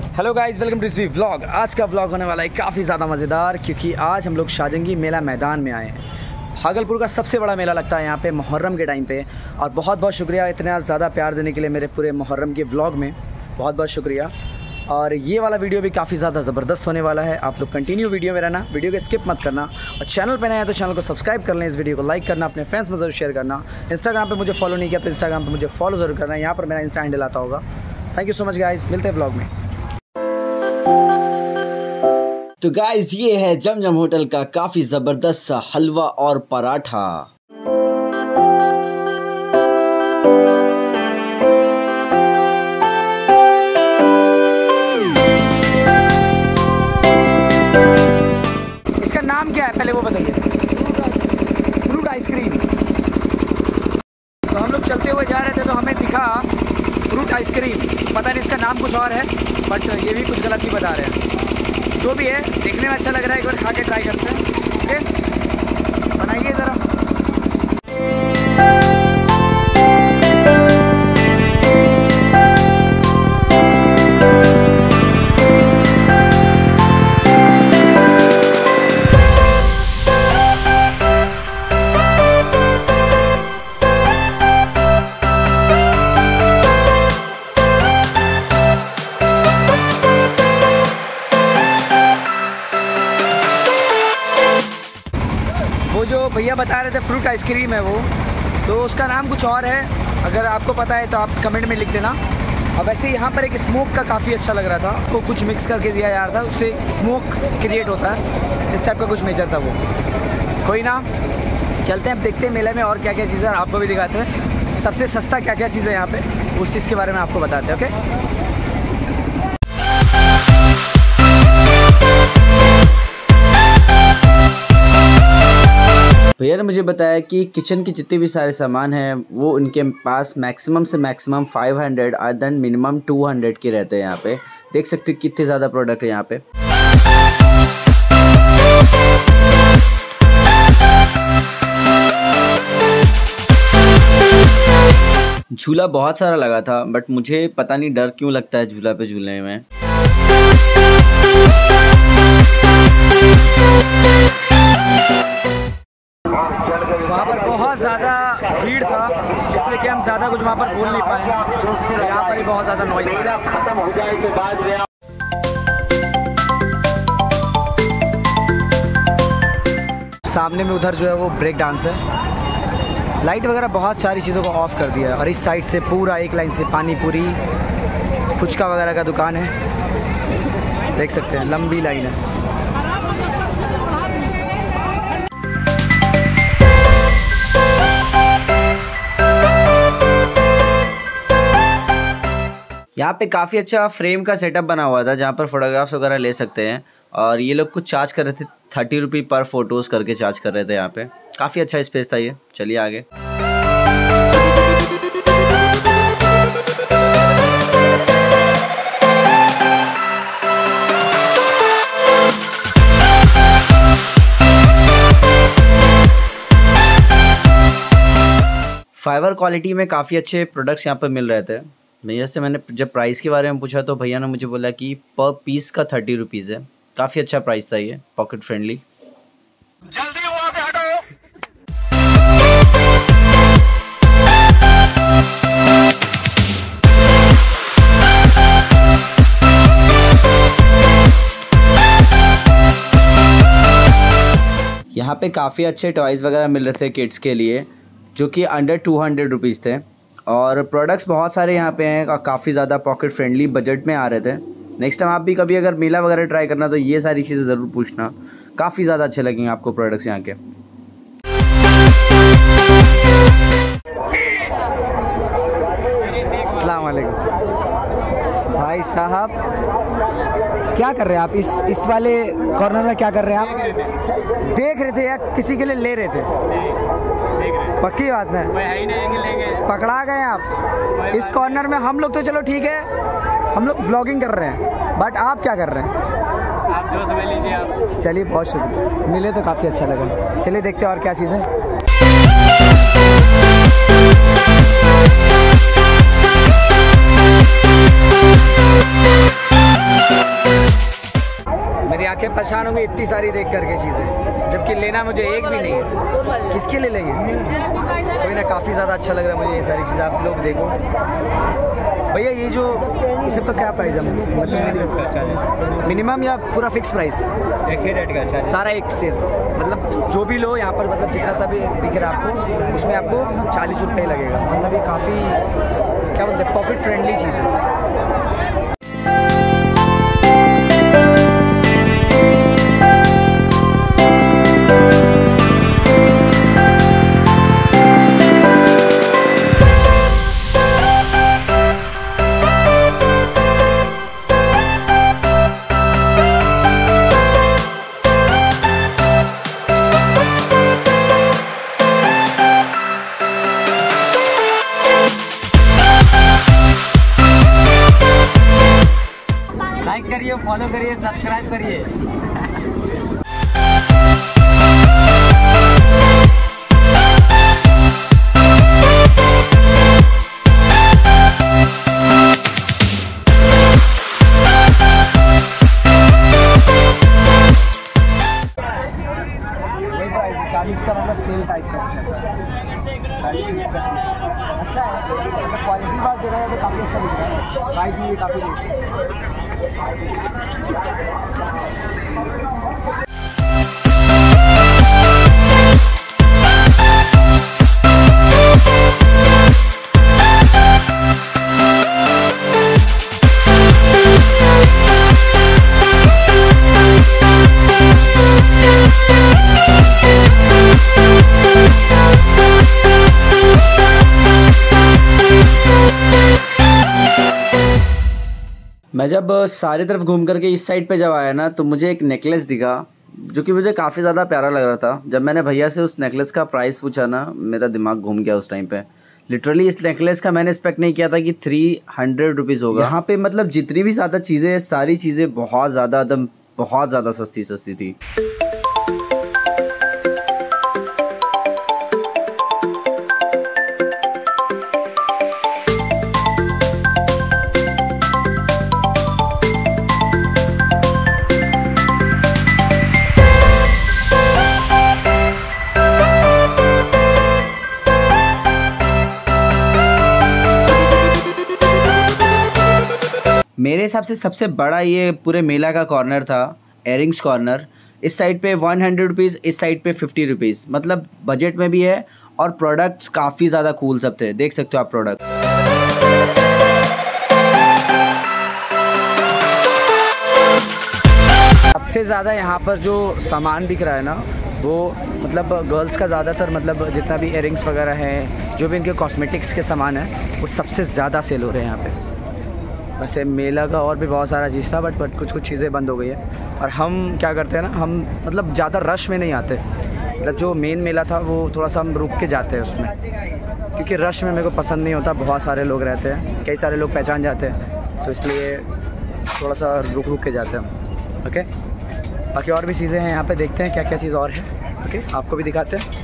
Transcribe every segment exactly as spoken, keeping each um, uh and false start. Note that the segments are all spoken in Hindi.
Hello guys, welcome to this vlog. आज का व्लॉग होने वाला है काफ़ी ज़्यादा मज़ेदार, क्योंकि आज हम लोग शाहजंगी मेला मैदान में आए हैं। भागलपुर का सबसे बड़ा मेला लगता है यहाँ पे मुहर्रम के टाइम पे। और बहुत बहुत शुक्रिया इतना ज़्यादा प्यार देने के लिए मेरे पूरे मुहर्रम के व्लॉग में, बहुत बहुत शुक्रिया। और ये वाला वीडियो भी काफ़ी ज़्यादा ज़बरदस्त होने वाला है। आप लोग कंटिन्यू वीडियो में रहना, वीडियो को स्किप मत करना। और चैनल पर नए हैं तो चैनल को सब्सक्राइब कर लें, इस वीडियो को लाइक करना, अपने फ्रेंड्स में ज़रूर शेयर करना। इंस्टाग्राम पे मुझे फॉलो नहीं किया तो इंस्टाग्राम पे मुझे फॉलो ज़रूर करना, यहाँ पर मेरा इंस्टा हैंडल आता होगा। Thank you so much guys, मिलते हैं व्लॉग में। तो गाइस, ये है जमजम होटल का काफ़ी ज़बरदस्त सा हलवा और पराठा। इसका नाम क्या है पहले वो बताइए। Fruit ice cream. तो हम लोग चलते हुए जा रहे थे तो हमें दिखा फ्रूट आइसक्रीम, पता नहीं इसका नाम कुछ और है, बट ये भी कुछ गलत ही बता रहे हैं। जो भी है, देखने में अच्छा लग रहा है, एक बार खा के ट्राई करते हैं। ओके, बनाइए ज़रा। वो जो भैया बता रहे थे फ्रूट आइसक्रीम है वो, तो उसका नाम कुछ और है। अगर आपको पता है तो आप कमेंट में लिख देना। और वैसे यहाँ पर एक स्मोक का काफ़ी अच्छा लग रहा था, को कुछ मिक्स करके दिया जा रहा था, उससे स्मोक क्रिएट होता है, इस टाइप का कुछ मेजर था वो। कोई ना, चलते हैं अब, देखते हैं मेले में और क्या क्या चीज़ें, आपको भी दिखाते हैं सबसे सस्ता क्या क्या चीज़ है यहाँ पर, उस चीज़ के बारे में आपको बताते हैं। ओके, भैया ने मुझे बताया कि किचन के जितने भी सारे सामान हैं वो उनके पास मैक्सिमम से मैक्सिमम पाँच सौ और देन मिनिमम दो सौ के रहते हैं। यहाँ पे देख सकते हो कितने ज़्यादा प्रोडक्ट है यहाँ पे। झूला बहुत सारा लगा था, बट मुझे पता नहीं डर क्यों लगता है झूला पे झूलने में। वहाँ पर बहुत ज़्यादा भीड़ था, इसलिए कि हम ज़्यादा कुछ वहाँ पर बोल नहीं पाए। यहाँ पर ही बहुत ज़्यादा नॉइज़ खत्म हो जाए के बाद सामने में उधर जो है वो ब्रेक डांस है। लाइट वगैरह बहुत सारी चीज़ों को ऑफ कर दिया है। और इस साइड से पूरा एक लाइन से पानी पूरी फुचका वगैरह का दुकान है, देख सकते हैं लंबी लाइन है। यहाँ पे काफ़ी अच्छा फ्रेम का सेटअप बना हुआ था, जहाँ पर फोटोग्राफ्स वगैरह ले सकते हैं। और ये लोग कुछ चार्ज कर रहे थे, थर्टी रुपी पर फोटोज़ करके चार्ज कर रहे थे यहाँ पे। काफ़ी अच्छा स्पेस था ये। चलिए आगे। फाइबर क्वालिटी में काफ़ी अच्छे प्रोडक्ट्स यहाँ पर मिल रहे थे। भैया से मैंने जब प्राइस के बारे में पूछा तो भैया ने मुझे बोला कि पर पीस का थर्टी रुपीज़ है। काफ़ी अच्छा प्राइस था ये, पॉकेट फ्रेंडली। जल्दी वहाँ से हटो। यहाँ पे काफ़ी अच्छे टॉयज़ वगैरह मिल रहे थे किड्स के लिए, जो कि अंडर टू हंड्रेड रुपीज़ थे। और प्रोडक्ट्स बहुत सारे यहाँ पे हैं, काफ़ी ज़्यादा पॉकेट फ्रेंडली बजट में आ रहे थे। नेक्स्ट टाइम आप भी कभी अगर मेला वगैरह ट्राई करना तो ये सारी चीज़ें ज़रूर पूछना, काफ़ी ज़्यादा अच्छे लगेंगे आपको प्रोडक्ट्स यहाँ के। अस्सलाम वालेकुम भाई साहब, क्या कर रहे हैं आप इस इस वाले कॉर्नर में? क्या कर रहे हैं आप? देख रहे थे या किसी के लिए ले रहे थे? पक्की बात है, पकड़ा गए आप इस कॉर्नर में। हम लोग तो चलो ठीक है, हम लोग व्लॉगिंग कर रहे हैं, बट आप क्या कर रहे हैं? आप जो समझ लीजिए आप। चलिए, बहुत शुक्रिया, मिले तो काफ़ी अच्छा लगा। चलिए देखते हैं और क्या चीज़ है। We'll be right back. परेशान होंगे इतनी सारी देख करके चीज़ें, जबकि लेना मुझे एक भी नहीं है। किसके लिए लेंगे? कोई ना, काफ़ी ज़्यादा अच्छा लग रहा है मुझे ये सारी चीज़ें। आप लोग देखो भैया, ये जो इस सब का क्या प्राइस है? मिनिमम या पूरा फिक्स प्राइस? एक ही रेट का सारा एक से, मतलब जो भी लो यहाँ पर, मतलब जितना सा भी दिख रहा है आपको, उसमें आपको चालीस रुपये लगेगा। मतलब ये काफ़ी क्या बोलते हैं, पॉकेट फ्रेंडली चीज़ है। लाइक करिए, फॉलो करिए, सब्सक्राइब करिए। चालीस का मतलब सेल टाइप का कुछ ऐसा, चालीस रुपये का सेल। अच्छा है, मतलब क्वालिटी वाइज देखा जाए तो काफ़ी अच्छा दिख रहा है, प्राइस में भी काफ़ी रेट है। मैं जब सारी तरफ घूम करके इस साइड पे जब आया ना, तो मुझे एक नेकलेस दिखा जो कि मुझे काफ़ी ज़्यादा प्यारा लग रहा था। जब मैंने भैया से उस नेकलेस का प्राइस पूछा ना, मेरा दिमाग घूम गया उस टाइम पे। लिटरली इस नेकलेस का मैंने एक्सपेक्ट नहीं किया था कि थ्री हंड्रेड रुपीज़ होगा। यहाँ पे मतलब जितनी भी ज़्यादा चीज़ें, सारी चीज़ें बहुत ज़्यादा एकदम बहुत ज़्यादा सस्ती सस्ती थी। मेरे हिसाब से सबसे बड़ा ये पूरे मेला का कॉर्नर था, एयरिंग्स कॉर्नर। इस साइड पे वन हंड्रेड रुपीज़, इस साइड पे फिफ्टी रुपीज़, मतलब बजट में भी है और प्रोडक्ट्स काफ़ी ज़्यादा कूल सब थे। देख सकते हो आप प्रोडक्ट। सबसे ज़्यादा यहाँ पर जो सामान दिख रहा है ना, वो मतलब गर्ल्स का ज़्यादातर, मतलब जितना भी इयरिंग्स वगैरह हैं, जो भी इनके कॉस्मेटिक्स के सामान है, वो सबसे ज़्यादा सेल हो रहे हैं यहाँ पे। वैसे मेला का और भी बहुत सारा चीज़ था, बट बट कुछ कुछ चीज़ें बंद हो गई है। और हम क्या करते हैं ना, हम मतलब ज़्यादा रश में नहीं आते। मतलब जो मेन मेला था वो थोड़ा सा हम रुक के जाते हैं उसमें, क्योंकि रश में मेरे को पसंद नहीं होता। बहुत सारे लोग रहते हैं, कई सारे लोग पहचान जाते हैं, तो इसलिए थोड़ा सा रुक रुक के जाते हैं हम। ओके, बाकी और भी चीज़ें हैं यहाँ पे, देखते हैं क्या क्या चीज़ और है। ओके, आपको भी दिखाते हैं।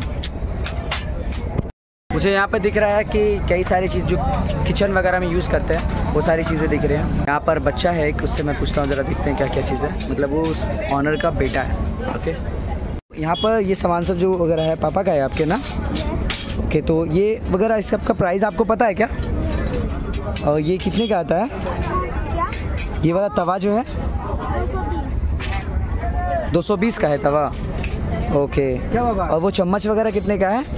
मुझे यहाँ पे दिख रहा है कि कई सारी चीज़ जो किचन वगैरह में यूज़ करते हैं, वो सारी चीज़ें दिख रही हैं। यहाँ पर बच्चा है एक, उससे मैं पूछता हूँ ज़रा, देखते हैं क्या क्या चीज़ है। मतलब वो उस ऑनर का बेटा है। ओके, यहाँ पर ये सामान सब जो वगैरह है पापा का है आपके ना? ओके, तो ये वगैरह इस सब का प्राइस आपको पता है क्या? और ये कितने का आता है? ये वाला तवा जो है दो सौ बीस का है तवा। ओके, क्या बाबा? और वो चम्मच वगैरह कितने का है?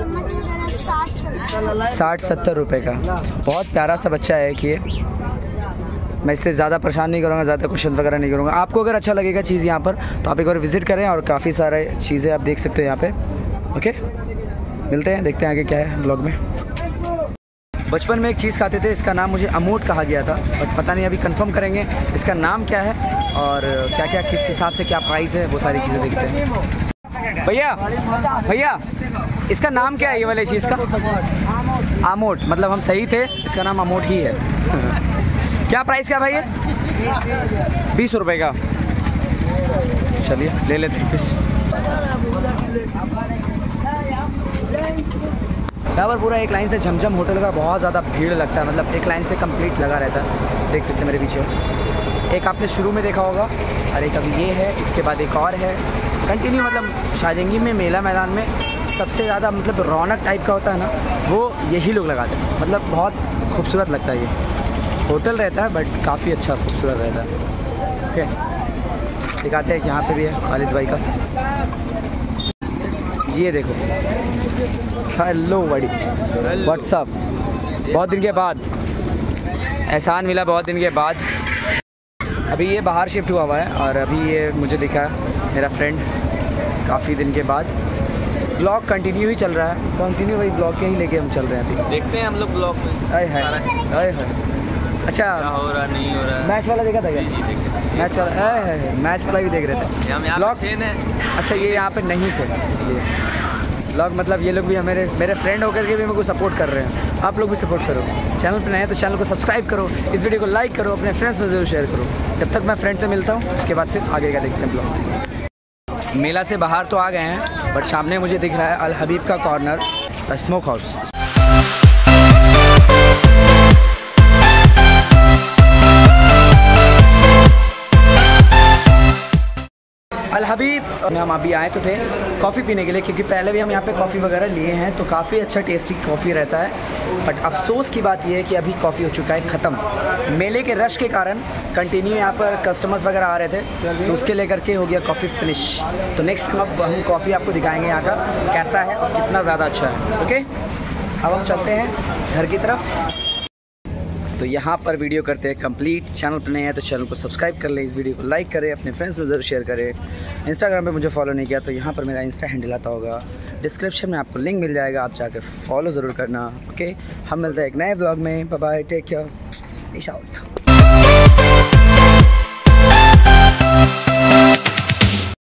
साठ सत्तर रुपए का। बहुत प्यारा सा बच्चा है कि ये, मैं इससे ज़्यादा परेशान नहीं करूँगा, ज़्यादा क्वेश्चन वगैरह नहीं करूँगा। आपको अगर अच्छा लगेगा चीज़ यहाँ पर, तो आप एक बार विज़िट करें, और काफ़ी सारे चीज़ें आप देख सकते हो यहाँ पे। ओके, मिलते हैं, देखते हैं आगे क्या है ब्लॉग में। बचपन में एक चीज़ खाते थे, इसका नाम मुझे अमूट कहा गया था, बट पता नहीं, अभी कंफर्म करेंगे इसका नाम क्या है और क्या क्या किस हिसाब से क्या प्राइस है, वो सारी चीज़ें देखते हैं। भैया भैया इसका नाम क्या है ये वाले चीज़ का? आमोट। मतलब हम सही थे, इसका नाम अमोट ही है। क्या प्राइस क्या भाई है? बीस रुपए का। चलिए ले लेते हैं फिश। यहाँ पर पूरा एक लाइन से झमझम होटल का बहुत ज़्यादा भीड़ लगता है, मतलब एक लाइन से कंप्लीट लगा रहता है। देख सकते हैं मेरे पीछे। एक आपने शुरू में देखा होगा और एक अभी ये है, इसके बाद एक और है। कंटिन्यू मतलब शाहजंगी में मेला मैदान में सबसे ज़्यादा मतलब रौनक टाइप का होता है ना, वो यही लोग लगाते हैं। मतलब बहुत खूबसूरत लगता है। ये होटल रहता है बट काफ़ी अच्छा खूबसूरत रहता है। ओके, दिखाते हैं कि यहाँ पे भी है खालिद भाई का। ये देखो, हेलो बड़ी, व्हाट्सअप, बहुत दिन के बाद एहसान मिला, बहुत दिन के बाद। अभी ये बाहर शिफ्ट हुआ हुआ है और अभी ये मुझे दिखा मेरा फ्रेंड काफ़ी दिन के बाद। ब्लॉग कंटिन्यू ही चल रहा है, कंटिन्यू वही ब्लॉग के ही लेके हम चल रहे हैं अभी। देखते हैं हम लोग ब्लॉग में। आए है, आए है। अच्छा, क्या हो रहा नहीं हो रहा। मैच वाला देखा था क्या? जी देखते। मैच वाला, आए है, मैच वाला भी देख रहे थे। हम यहाँ ब्लॉग थे ना। अच्छा, ये यहाँ पे नहीं थे इसलिए ब्लॉग, मतलब ये लोग भी हमारे मेरे फ्रेंड होकर के भी मेरे को सपोर्ट कर रहे हैं। आप लोग भी सपोर्ट करो। चैनल पे नए हैं तो चैनल को सब्सक्राइब करो, इस वीडियो को लाइक करो, अपने फ्रेंड्स में ज़रूर शेयर करो। जब तक मैं फ्रेंड से मिलता हूँ उसके बाद फिर आगे का देखते हैं ब्लॉग। मेला से बाहर तो आ गए हैं बट सामने मुझे दिख रहा है अल हबीब का corner, smoke house. Al Habib में हम अभी आए तो थे कॉफ़ी पीने के लिए, क्योंकि पहले भी हम यहाँ पे कॉफ़ी वगैरह लिए हैं तो काफ़ी अच्छा टेस्टी कॉफ़ी रहता है। बट अफसोस की बात यह है कि अभी कॉफ़ी हो चुका है ख़त्म। मेले के रश के कारण कंटिन्यू यहाँ पर कस्टमर्स वगैरह आ रहे थे तो उसके लेकर के हो गया कॉफ़ी फिनिश। तो नेक्स्ट टाइम अब हम कॉफ़ी आपको दिखाएँगे यहाँ का कैसा है और कितना ज़्यादा अच्छा है। ओके, अब हम चलते हैं घर की तरफ। तो यहाँ पर वीडियो करते हैं कंप्लीट। चैनल पर नए हैं तो चैनल को सब्सक्राइब कर लें, इस वीडियो को लाइक करें, अपने फ्रेंड्स में ज़रूर शेयर करें। इंस्टाग्राम पे मुझे फॉलो नहीं किया तो यहाँ पर मेरा इंस्टा हैंडल आता होगा, डिस्क्रिप्शन में आपको लिंक मिल जाएगा, आप जाकर फॉलो ज़रूर करना। ओके, हम मिलते हैं एक नए ब्लॉग में। Bye bye, take care, peace out.